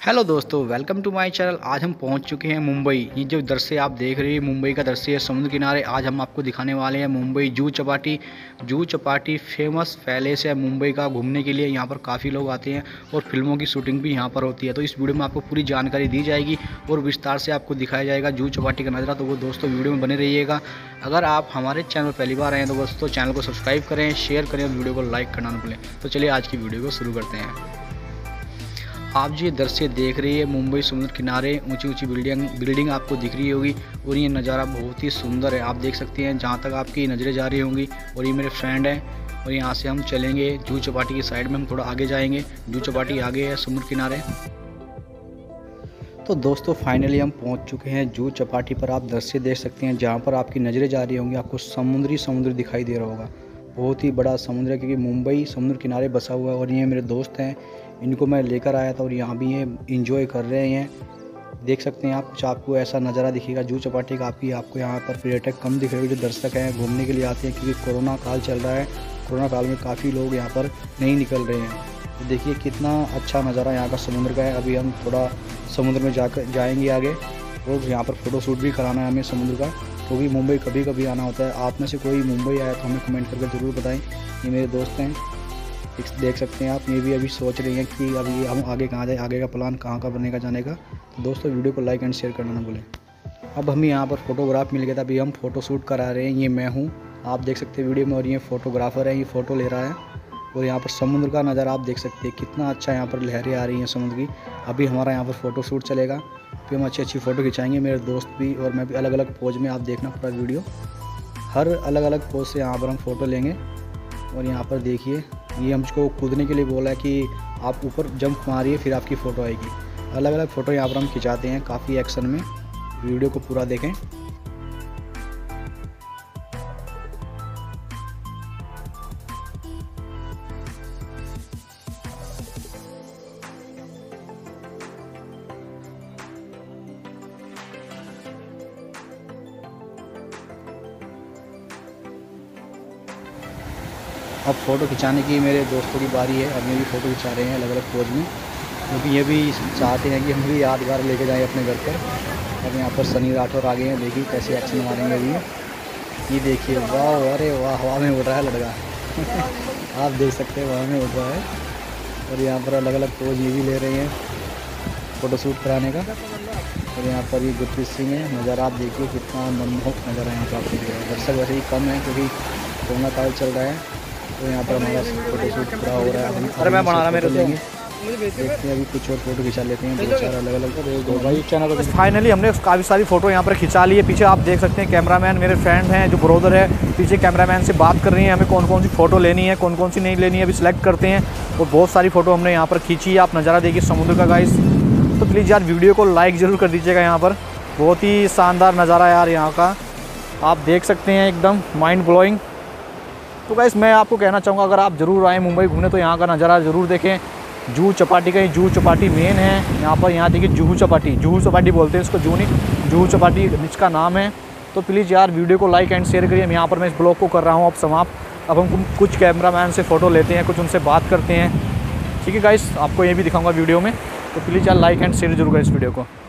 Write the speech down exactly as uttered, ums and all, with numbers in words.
Hello दोस्तों, welcome to my channel. आज हम पहुंच चुके हैं मुंबई। ये जो दृश्य आप देख रहे हैं मुंबई का दृश्य है समुद्र किनारे। आज हम आपको दिखाने वाले हैं मुंबई जूहू चौपाटी। जूहू चौपाटी फेमस पैलेस है मुंबई का। घूमने के लिए यहाँ पर काफ़ी लोग आते हैं और फिल्मों की शूटिंग भी यहाँ पर होती है। तो इस वीडियो में आपको पूरी जानकारी दी जाएगी और विस्तार से आपको दिखाया जाएगा जूहू चौपाटी का नज़ारा। तो वो दोस्तों वीडियो में बने रहिएगा। अगर आप हमारे चैनल पर पहली बार आए हैं तो दोस्तों चैनल को सब्सक्राइब करें, शेयर करें और वीडियो को लाइक करना न भूलें। तो चलिए आज की वीडियो को शुरू करते हैं। आप जो ये दृश्य देख रही है मुंबई समुद्र किनारे, ऊंची ऊंची बिल्डिंग बिल्डिंग आपको दिख रही होगी और ये नज़ारा बहुत ही सुंदर है। आप देख सकते हैं जहाँ तक आपकी नज़रें जा रही होंगी। और ये मेरे फ्रेंड हैं और यहाँ से हम चलेंगे जूहू चौपाटी की साइड में। हम थोड़ा आगे जाएंगे। जूहू चौपाटी आगे है समुद्र किनारे। तो दोस्तों फाइनली हम पहुँच चुके हैं जूहू चौपाटी पर। आप दृश्य देख सकते हैं जहाँ पर आपकी नज़रें जा रही होंगी। आपको समुद्री समुद्र दिखाई दे रहा होगा। बहुत ही बड़ा समुद्र है क्योंकि मुंबई समुद्र किनारे बसा हुआ है। और ये मेरे दोस्त हैं, इनको मैं लेकर आया था और यहाँ भी ये इंजॉय कर रहे हैं। देख सकते हैं आप, कुछ आपको ऐसा नज़ारा दिखेगा जूहू चौपाटी का। आपकी आपको यहाँ पर पर्यटक कम दिख रहे हैं, जो दर्शक हैं घूमने के लिए आते हैं क्योंकि कोरोना काल चल रहा है। कोरोना काल में काफ़ी लोग यहाँ पर नहीं निकल रहे हैं। तो देखिए कितना अच्छा नज़ारा यहाँ का समुद्र का है। अभी हम थोड़ा समुद्र में जाकर जाएंगे आगे और यहाँ पर फ़ोटोशूट भी कराना है हमें समुद्र का, क्योंकि तो मुंबई कभी कभी आना होता है। आप में से कोई मुंबई आया तो हमें कमेंट करके ज़रूर बताएं। ये मेरे दोस्त हैं, देख सकते हैं आप। ये भी अभी सोच रही हैं कि अभी हम आगे कहाँ जाए, आगे का प्लान कहाँ का बनेगा जाने का। तो दोस्तों वीडियो को लाइक एंड शेयर करना ना भूलें। अब हमें यहाँ पर फोटोग्राफ मिल गया था, अभी हम फ़ोटो शूट करा रहे हैं। ये मैं हूँ, आप देख सकते हैं वीडियो में। और ये फ़ोटोग्राफ़र है, ये फ़ोटो ले रहा है। और यहाँ पर समुद्र का नज़ारा आप देख सकते हैं कितना अच्छा। यहाँ पर लहरें आ रही हैं समुद्र की। अभी हमारा यहाँ पर फ़ोटो शूट चलेगा, फिर हम अच्छी अच्छी फ़ोटो खिंचाएंगे। मेरे दोस्त भी और मैं भी अलग अलग पोज में, आप देखना पूरा वीडियो। हर अलग अलग पोज से यहाँ पर हम फ़ोटो लेंगे। और यहाँ पर देखिए, ये हमको कूदने के लिए बोला है कि आप ऊपर जंप मारिए फिर आपकी फ़ोटो आएगी। अलग अलग फ़ोटो यहाँ पर हम खिंचाते हैं काफ़ी एक्शन में। वीडियो को पूरा देखें। अब फ़ोटो खिंचाने की मेरे दोस्तों की बारी है। अब ये भी फ़ोटो खिंचा रहे हैं अलग अलग पोज में, क्योंकि ये भी चाहते हैं कि हम भी यादगार लेके जाएं अपने घर पर। अब यहाँ पर सनी राठौर आ गए हैं, देखिए कैसे एक्शन मारेंगे अभी। ये देखिए, वाह, अरे वाह, हवा में उड़ रहा है लड़का। आप देख सकते हैं हवा में उड़ रहा है। और यहाँ पर अलग अलग पोज ये भी ले रहे हैं फ़ोटोशूट कराने का। और यहाँ पर ये गुरप्रीत सिंह है। नज़ारा आप देखिए कितना मनमोहक नज़ारा यहाँ पर आप देख रहे हैं। दर्शक वैसे ही कम है क्योंकि कोरोना काल चल रहा है। तो यहाँ पर हमारा फोटोशूट पूरा हो रहा है। अरे मैं बना रहा मेरे लेंगे, देखते हैं अभी कुछ और फोटो खिंचा लेते हैं, दो चार अलग अलग दो भाई चैनल पर। फाइनली हमने काफ़ी सारी फ़ोटो यहाँ पर खिंचा ली है। पीछे आप देख सकते हैं कैमरामैन मेरे फ्रेंड हैं, जो ब्रोदर है। पीछे कैमरामैन से बात कर रही हैं हमें कौन कौन सी फ़ोटो लेनी है, कौन कौन सी नहीं लेनी है, अभी सिलेक्ट करते हैं। और बहुत सारी फ़ोटो हमने यहाँ पर खींची है। आप नज़ारा देखिए समुद्र का गाइस। तो प्लीज़ यार वीडियो को लाइक ज़रूर कर दीजिएगा। यहाँ पर बहुत ही शानदार नज़ारा यार यहाँ का, आप देख सकते हैं, एकदम माइंड ब्लोइंग। तो गाइस मैं आपको कहना चाहूँगा, अगर आप ज़रूर आएँ मुंबई घूमने तो यहाँ का नज़ारा ज़रूर देखें। जूहू चौपाटी का, ये जूहू चौपाटी मेन है यहाँ पर। यहाँ देखिए जूहू चौपाटी, जूहू चौपाटी बोलते हैं इसको, जूहू नहीं, जूहू चौपाटी इसका नाम है। तो प्लीज़ यार वीडियो को लाइक एंड शेयर करिए। यहाँ पर मैं इस ब्लॉग को कर रहा हूँ अब समाप्त। अब हम कुछ कैमरामैन से फ़ोटो लेते हैं, कुछ उनसे बात करते हैं। ठीक है गाइस, आपको ये भी दिखाऊँगा वीडियो में। तो प्लीज़ यार लाइक एंड शेयर जरूर करें इस वीडियो को।